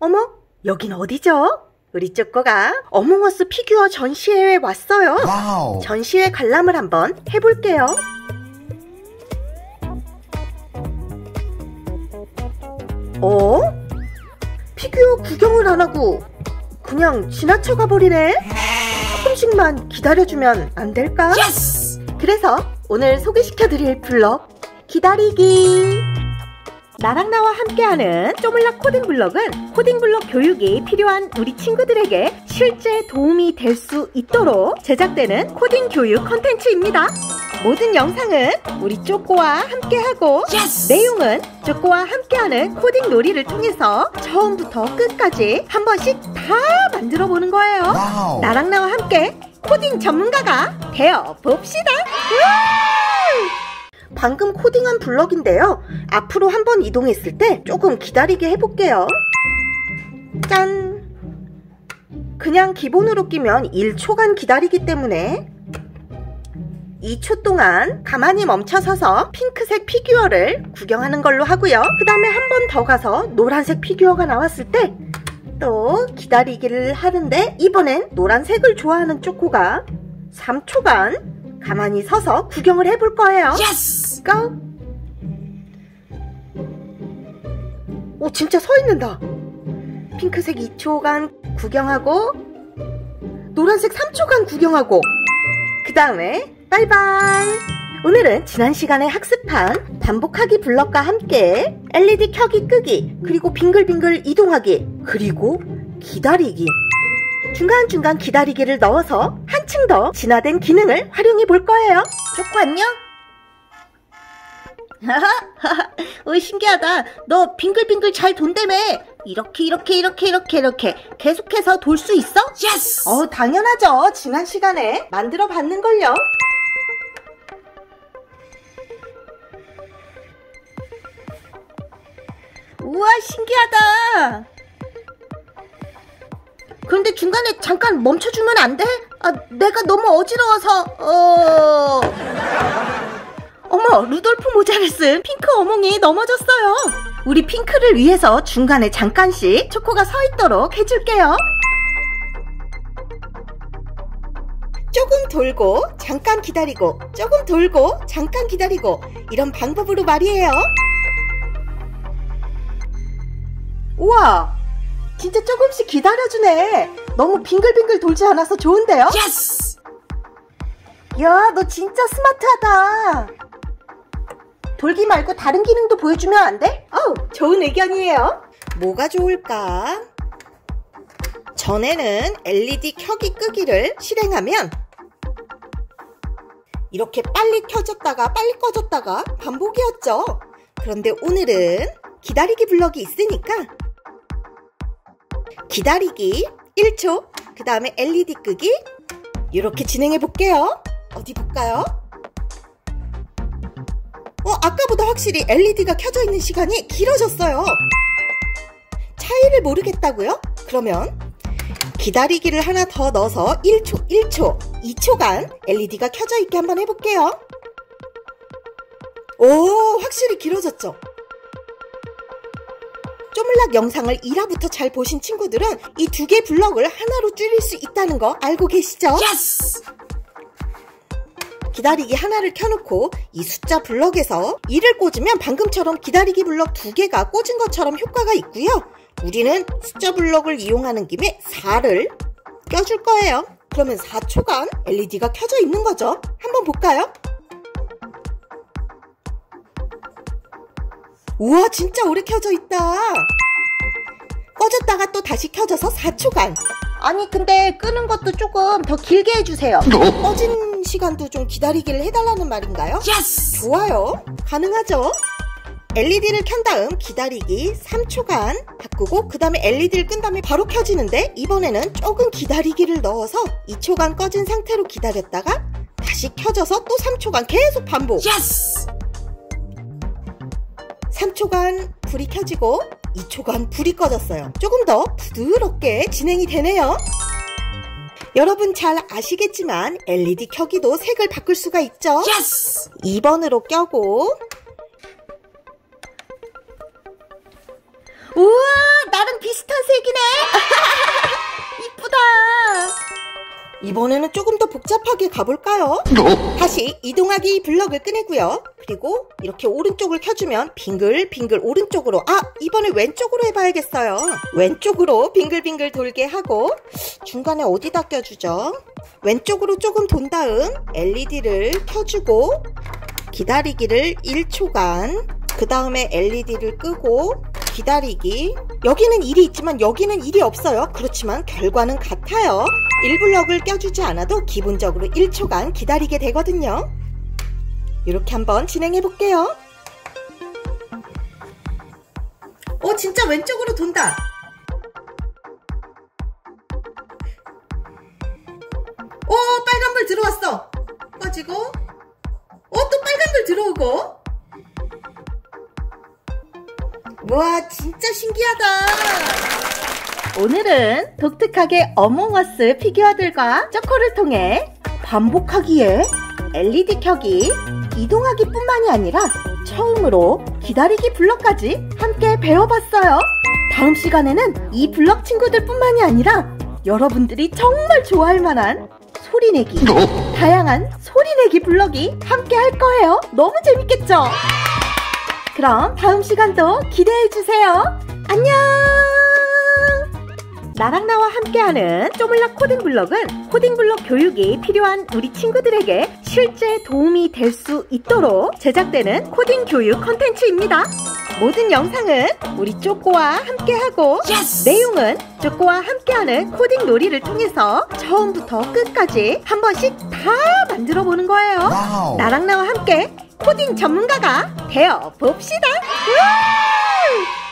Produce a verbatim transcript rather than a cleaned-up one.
어머, 여긴 어디죠? 우리 쪼꼬가 어몽어스 피규어 전시회에 왔어요. 와우. 전시회 관람을 한번 해볼게요. 어? 피규어 구경을 안 하고 그냥 지나쳐 가버리네? 조금씩만 기다려주면 안 될까? 예스! 그래서 오늘 소개시켜드릴 블럭 기다리기. 나랑 나와 함께하는 쪼물락 코딩 블럭은 코딩 블럭 교육이 필요한 우리 친구들에게 실제 도움이 될 수 있도록 제작되는 코딩 교육 컨텐츠입니다. 모든 영상은 우리 쪼꼬와 함께하고 yes! 내용은 쪼꼬와 함께하는 코딩 놀이를 통해서 처음부터 끝까지 한 번씩 다 만들어 보는 거예요. 와우. 나랑 나와 함께 코딩 전문가가 되어 봅시다. 방금 코딩한 블럭인데요. 앞으로 한번 이동했을 때 조금 기다리게 해볼게요. 짠! 그냥 기본으로 끼면 일 초간 기다리기 때문에 이 초 동안 가만히 멈춰서서 핑크색 피규어를 구경하는 걸로 하고요. 그 다음에 한 번 더 가서 노란색 피규어가 나왔을 때 또 기다리기를 하는데, 이번엔 노란색을 좋아하는 쪼꼬가 삼 초간 가만히 서서 구경을 해볼 거예요. 예스! 고! 오, 진짜 서 있는다. 핑크색 이 초간 구경하고 노란색 삼 초간 구경하고 그 다음에 바이바이. 오늘은 지난 시간에 학습한 반복하기 블럭과 함께 엘이디 켜기 끄기, 그리고 빙글빙글 이동하기, 그리고 기다리기, 중간중간 기다리기를 넣어서 한층 더 진화된 기능을 활용해 볼 거예요. 쪼꼬 안녕? 오, 신기하다. 너 빙글빙글 잘 돈다며. 이렇게 이렇게 이렇게 이렇게 이렇게 계속해서 돌 수 있어? 예스! 어, 당연하죠. 지난 시간에 만들어 봤는걸요. 우와, 신기하다. 그런데 중간에 잠깐 멈춰주면 안 돼? 아, 내가 너무 어지러워서. 어... 어머, 루돌프 모자를 쓴 핑크 어몽이 넘어졌어요. 우리 핑크를 위해서 중간에 잠깐씩 쪼꼬가 서 있도록 해줄게요. 조금 돌고 잠깐 기다리고, 조금 돌고 잠깐 기다리고, 이런 방법으로 말이에요. 우와, 진짜 조금씩 기다려주네. 너무 빙글빙글 돌지 않아서 좋은데요? 예스! 야, 너 진짜 스마트하다. 돌기 말고 다른 기능도 보여주면 안 돼? 어우, 좋은 의견이에요. 뭐가 좋을까? 전에는 엘이디 켜기 끄기를 실행하면 이렇게 빨리 켜졌다가 빨리 꺼졌다가 반복이었죠. 그런데 오늘은 기다리기 블럭이 있으니까 기다리기 일 초, 그 다음에 엘이디 끄기, 이렇게 진행해 볼게요. 어디 볼까요? 어, 아까보다 확실히 엘이디가 켜져 있는 시간이 길어졌어요. 차이를 모르겠다고요? 그러면 기다리기를 하나 더 넣어서 일 초, 일 초, 이 초간 엘이디가 켜져 있게 한번 해볼게요. 오, 확실히 길어졌죠? 쪼물락 영상을 일 화부터 잘 보신 친구들은 이 두 개 블럭을 하나로 줄일 수 있다는 거 알고 계시죠? 예스! 기다리기 하나를 켜놓고 이 숫자 블럭에서 일을 꽂으면 방금처럼 기다리기 블럭 두 개가 꽂은 것처럼 효과가 있고요. 우리는 숫자 블럭을 이용하는 김에 사를 껴줄 거예요. 그러면 사 초간 엘이디가 켜져 있는 거죠. 한번 볼까요? 우와, 진짜 오래 켜져 있다. 꺼졌다가 또 다시 켜져서 사 초간. 아니, 근데 끄는 것도 조금 더 길게 해주세요. 꺼진 시간도 좀 기다리기를 해달라는 말인가요? 예스! 좋아요. 가능하죠? 엘이디를 켠 다음 기다리기 삼 초간 바꾸고, 그 다음에 엘이디를 끈 다음에 바로 켜지는데, 이번에는 조금 기다리기를 넣어서 이 초간 꺼진 상태로 기다렸다가 다시 켜져서 또 삼 초간 계속 반복. 예스! 삼 초간 불이 켜지고 이 초간 불이 꺼졌어요. 조금 더 부드럽게 진행이 되네요. 여러분 잘 아시겠지만 엘이디 켜기도 색을 바꿀 수가 있죠. 예스! 이 번으로 껴고, 우와, 나랑 비슷한 색이야. 이번에는 조금 더 복잡하게 가볼까요? 다시 이동하기 블럭을 꺼내고요. 그리고 이렇게 오른쪽을 켜주면 빙글빙글 오른쪽으로, 아 이번에 왼쪽으로 해봐야겠어요. 왼쪽으로 빙글빙글 돌게 하고 중간에 어디다 껴주죠? 왼쪽으로 조금 돈 다음 엘이디를 켜주고 기다리기를 일 초간, 그 다음에 엘이디를 끄고 기다리기. 여기는 일이 있지만 여기는 일이 없어요. 그렇지만 결과는 같아요. 일 블럭을 껴주지 않아도 기본적으로 일 초간 기다리게 되거든요. 이렇게 한번 진행해 볼게요. 오, 진짜 왼쪽으로 돈다. 오, 빨간불 들어왔어. 꺼지고, 오, 또 빨간불 들어오고. 와, 진짜 신기하다. 오늘은 독특하게 어몽어스 피규어들과 쪼코를 통해 반복하기에 엘이디 켜기, 이동하기 뿐만이 아니라 처음으로 기다리기 블럭까지 함께 배워봤어요. 다음 시간에는 이 블럭 친구들 뿐만이 아니라 여러분들이 정말 좋아할 만한 소리내기, 다양한 소리내기 블럭이 함께 할 거예요. 너무 재밌겠죠? 그럼 다음 시간도 기대해주세요. 안녕! 나랑 나와 함께하는 쪼물락 코딩 블럭은 코딩 블럭 교육이 필요한 우리 친구들에게 실제 도움이 될 수 있도록 제작되는 코딩 교육 컨텐츠입니다. 모든 영상은 우리 쪼꼬와 함께하고 yes! 내용은 쪼꼬와 함께하는 코딩 놀이를 통해서 처음부터 끝까지 한 번씩 다 만들어 보는 거예요. wow. 나랑 나와 함께 코딩 전문가가 되어 봅시다.